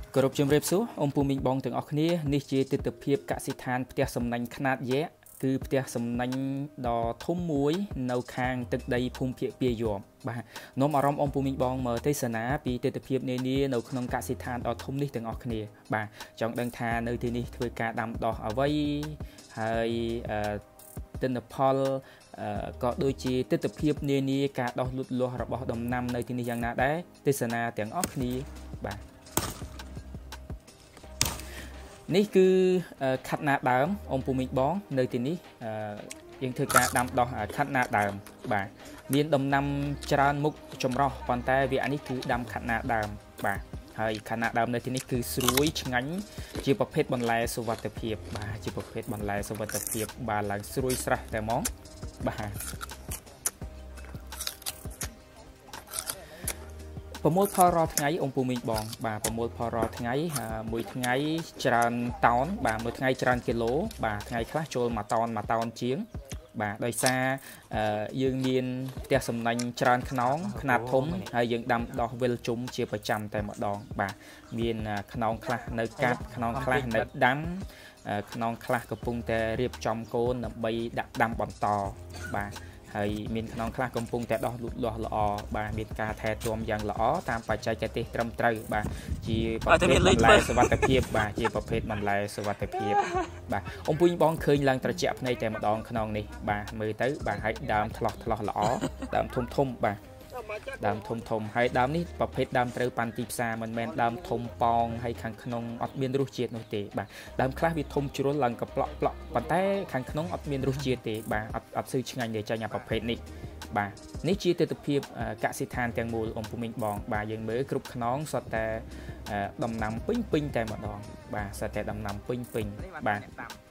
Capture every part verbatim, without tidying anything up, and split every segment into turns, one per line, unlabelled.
គោរពជំរាបសួរអ៊ំពូមីងបងទាំងអស់គ្នានេះជាទិដ្ឋភាពកសិដ្ឋានផ្ទះសំណាញ់ខ្នាតយក្សគឺផ្ទះសំណាញ់ដ៏ធំមួយនៅខាងទឹកដីភូមិភាគពាយ័ព្យបាទនាំអារម្មណ៍អ៊ំពូមីងបងមើលទេសនាពីទិដ្ឋភាពនានានៅក្នុងកសិដ្ឋានដ៏ធំនេះទាំងអស់គ្នាបាទចង់ដឹងថានៅទីនេះធ្វើការដាំដុះអ្វីហើយទិន្នផលក៏ដូចជាទិដ្ឋភាពនានាការដោះលូតលាស់របស់ដំណាំនៅទីនេះយ៉ាងណាដែរទេសនាទាំងអស់គ្នាបាទនេះគឺខាត់ណាដើមអ៊ំពូមីងបងនៅទីនេះយើងធ្វើការដាំដុះខាត់ណាដើមបាទមានដំណាំច្រើនមុខចម្រុះប៉ុន្តែវានេះគឺដាំខាត់ណាដើមបាទហើយខាត់ណាដើមនៅទីនេះគឺស្រួយឆ្ងាញ់ជាប្រភេទបន្លែសុវត្ថិភាពបាទជាប្រភេទបន្លែសុវត្ថិភាពបាទឡើងស្រួយស្រស់តែហ្មងបាទប្រមូលផលរាល់ថ្ងៃអ៊ំពូមីងបងបាទប្រមូលផលរាល់ថ្ងៃមួយថ្ងៃច្រើនតោនបាទមួយថ្ងៃច្រើនគីឡូបាទថ្ងៃខ្លះចូលមួយតោនមួយតោនជាងបាទដោយសារយើងមានផ្ទះសំណាញ់ច្រើនខ្នងខ្នាតធំហើយយើងដាំដោះវិលជុំជាប្រចាំតែម្ដងបាទមានខ្នងខ្លះនៅកាត់ខ្នងខ្លះនៅដាំខ្នងខ្លះកំពុងតែរៀបចំកូនដើម្បីដាក់ដាំបន្តបាទហើយមានខ្នងខ្លះកំពុងតែដោះលូតលាស់ល្អបាទមានការថែទាំយ៉ាងល្អតាមបច្ចេកទេសត្រឹមត្រូវបាទជាប្រភេទបន្លែសុវត្ថិភាពបាទជាប្រភេទបន្លែសុវត្ថិភាពបាទអ៊ំពូញបងឃើញឡើងត្រជាក់ភ្នែកតែម្ដងខ្នងនេះបាទមើលទៅបាទហើយដើមថ្លោះថ្លោះល្អដើមធំធំបាទដើមធំធំហើយដើមនេះប្រភេទដើមត្រូវប៉ាន់ទីផ្សារមិនមែនដើមធំប៉ងហើយខាងក្នុងអត់មានរសជាតិនោះទេបាទដើមខ្លះវាធំជ្រុលឡើងកប្លក់ប្លក់ប៉ុន្តែខាងក្នុងអត់មានរសជាតិទេបាទអត់អត់ស៊ឺឆ្ងាញ់ទេចាញ់អាប្រភេទនេះបាទនេះជាទិដ្ឋភាពកសិដ្ឋានទាំងមូលអ៊ំពូមីងបងបាទយើងមើលគ្រប់ខ្នងសុទ្ធតែដំណាំពេញពេញតែម្ដងបាទសុទ្ធតែដំណាំពេញពេញបាទ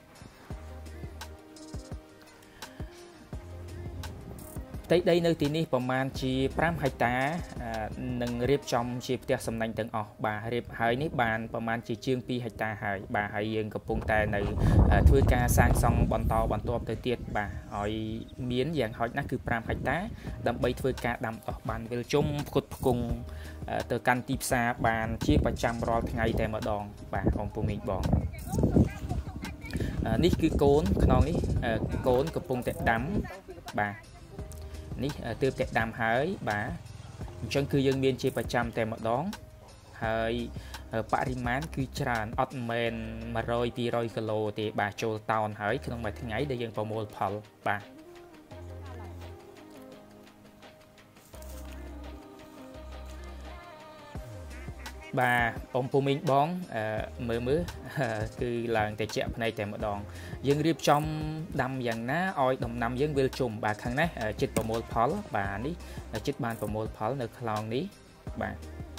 ផ្ទៃដីនៅទីនេះប្រមាណជាប្រាំហិកតានឹងរៀបចំជាផ្ទះសំណាញ់ទាំងអស់បាទរៀបហើយនេះបានប្រមាណជាជាងពីរហិកតាហើយបាទហើយយើងកំពុងតែនៅធ្វើការសាងសង់បន្តបន្ទាប់ទៅទៀតបាទឲ្យមានយ៉ាងហោចណាស់គឺប្រាំហិកតាដើម្បីធ្វើការដាំដុះបានវិលជុំផ្គត់ផ្គង់ទៅកាន់ទីផ្សារបានជាប្រចាំរាល់ថ្ងៃតែម្ដងបាទអ៊ំពូមីងបងនេះគឺកូនខ្នងនេះកូនកំពុងតែដាំបាទនេះទើបតែដាំហើយបាទអញ្ចឹងគឺយើងមានជាប្រចាំតែម្ដងហើយបរិមាណគឺច្រើនអត់មែនមួយរយពីរយគីឡូទេបាទចូលតោនហើយក្នុងមួយថ្ងៃដែលយើងប្រមូលផលបាទបាទអ៊ំពូមីងបងមើលមើលគឺឡើងតែជាក់ភ្នែកតែម្ដងយើងរៀបចំដាំយ៉ាងណាឲ្យដំណាំយើងវិលជុំបាទខាងនេះចិត្តប្រមូលផលបាទនេះចិត្តបានប្រមូលផលនៅខ្លោងនេះបាទ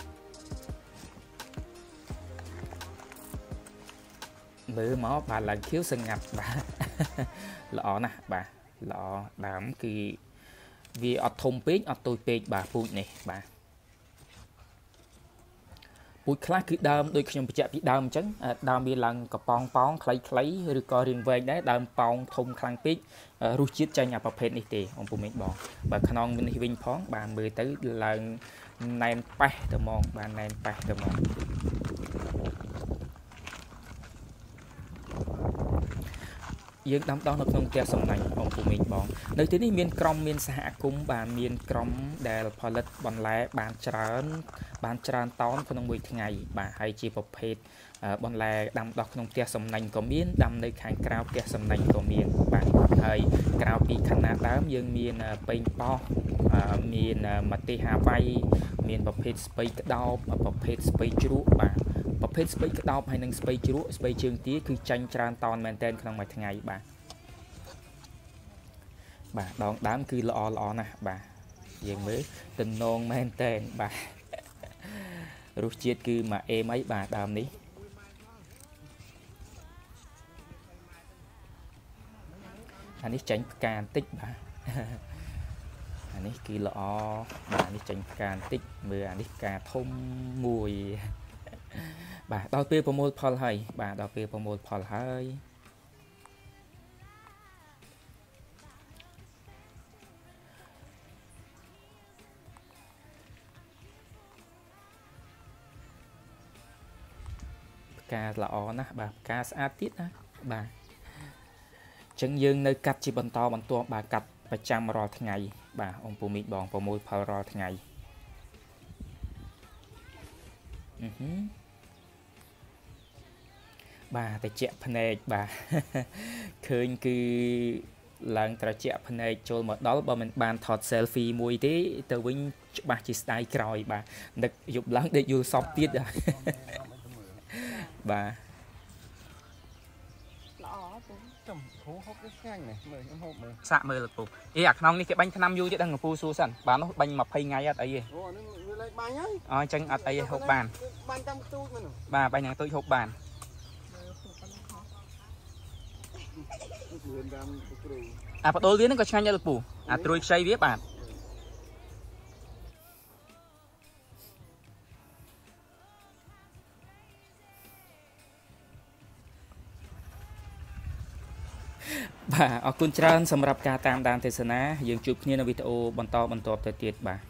មើលមកបាទឡើងខៀវស្ងាត់បាទល្អណាស់បាទល្អដើមគឺវាអត់ធំពេកអត់តូចពេកបាទពូជនេះបាទពូជខ្លះគឺដើមដូចខ្ញុំបញ្ជាក់ពីដើមអញ្ចឹងដើមវាឡើងកប៉ោងប៉ោងខ្លីៗឬក៏រាងវែងដែរដើមប៉ោងធំខ្លាំងពេករសជាតិចាញ់អាប្រភេទនេះទេអ៊ំពូមីងបងបាទខ្នងនេះវិញផងបាទមើលទៅឡើងណែនប៉េះទៅហ្មងបាទណែនប៉េះទៅហ្មងយើងដាំដុះនៅក្នុងផ្ទះសំណាញ់អ៊ំពូមីងបងនៅទីនេះមានក្រុមមានសហគមន៍បាទមានក្រុមដែលផលិតបន្លែបានច្រើនបានច្រើនតោនក្នុងមួយថ្ងៃបាទហើយជាប្រភេទបន្លែដាំដុះក្នុងផ្ទះសំណាញ់ក៏មានដាំនៅខាងក្រៅផ្ទះសំណាញ់ក៏មានបាទហើយក្រៅពីខាងណាដើមយើងមានប៉េងប៉ោះមានម្ទេសហាវ៉ៃមានប្រភេទស្ពៃក្តោបប្រភេទស្ពៃជ្រក់បាទប្រភេទស្ពៃក្តោបហើយនិងស្ពៃជ្រក់ស្ពៃជើងទាគឺចាញ់ច្រើនតោនមែនទែនក្នុងមួយថ្ងៃបាទបាទដងដើមគឺល្អល្អណាស់បាទយើងមើលទំនងមែនទែនបាទរសជាតិគឺមកអេមអីបាទដើមនេះអានេះចាញ់ផ្កាបន្តិចបាទអានេះគឺល្អបាទនេះចាញ់ផ្កាបន្តិចមើលអានេះផ្កាធំមួយបាទដល់ពេលប្រមូលផលហើយបាទដល់ពេលប្រមូលផលហើយការល្អណាស់បាទការស្អាតទៀតណាបាទចឹងយើងនៅកាត់ជាបន្តបន្ទាប់បាទកាត់ប្រចាំរាល់ថ្ងៃបាទអង្គពូមីងបងប្រមូលផលរាល់ថ្ងៃអឺហឺបាទតិចភ្នែកបាទឃើញគឺឡើងត្រជាក់ភ្នែកចូលមកដល់បើមិនបានថត selfie មួយទេទៅវិញច្បាស់ជាស្ដាយក្រោយបាទដឹកយប់ឡើងដេកយល់សពទៀតបាទល្អពូចំគ្រូហូបឆ្ងាញ់ណាស់មើលខ្ញុំហូបមើលសាក់មើលលោកពូអេអាខ្នងនេះគេបាញ់ថ្នាំយូរទៀតដឹងលោកពូសួរសិនបាទនោះបាញ់ยี่สิบថ្ងៃអត់អីទេអូនេះវាលេខបាញ់ហើយអញ្ចឹងអត់អីហូបបានបាញ់តាមទូចមែនបាទបាញ់យ៉ាងទូចហូបបានអាបដូលវាហ្នឹងក៏ឆ្ងាញ់ដែរលោកពូអាត្រួយខ្ចីវាបាទបាទអរគុណច្រើនសម្រាប់ការតាមដានទេសនាយើងជួបគ្នានៅវីដេអូបន្តបន្តទៅទៀតបាទ